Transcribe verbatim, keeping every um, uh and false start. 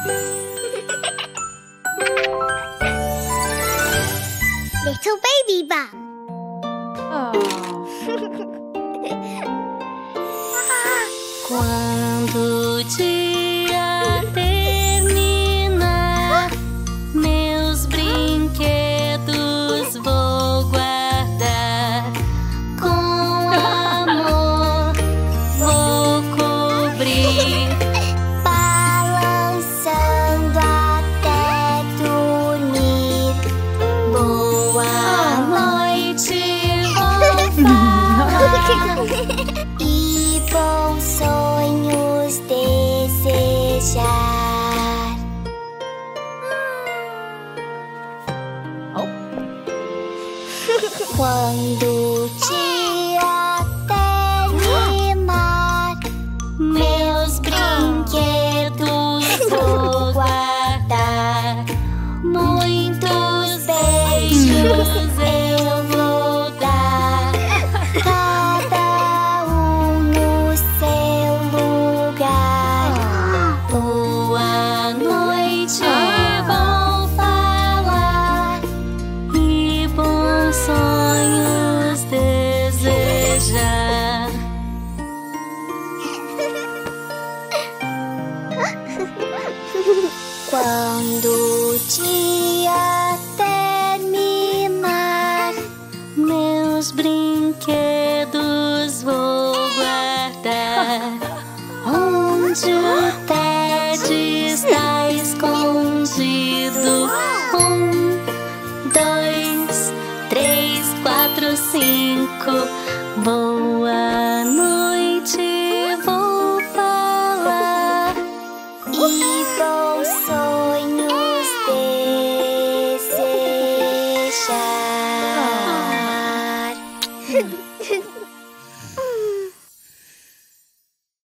Little baby bum. Quando o dia terminar, meus brinquedos vou guardar. Com amor vou cobrir, Balançando até dormir. boa noite vou falar. E bons sonhos desejar. Quando o dia terminar, meus brinquedos vou guardar. Muitos beijos eu vou dar, cada um no seu lugar. boa noite vou falar e bons sonhos desejar. Quando o dia terminar, Meus brinquedos vou guardar. Onde o Ted está escondido? Um, dois, três, quatro, cinco. Boa noite, vou falar. e bons sonhos desejar.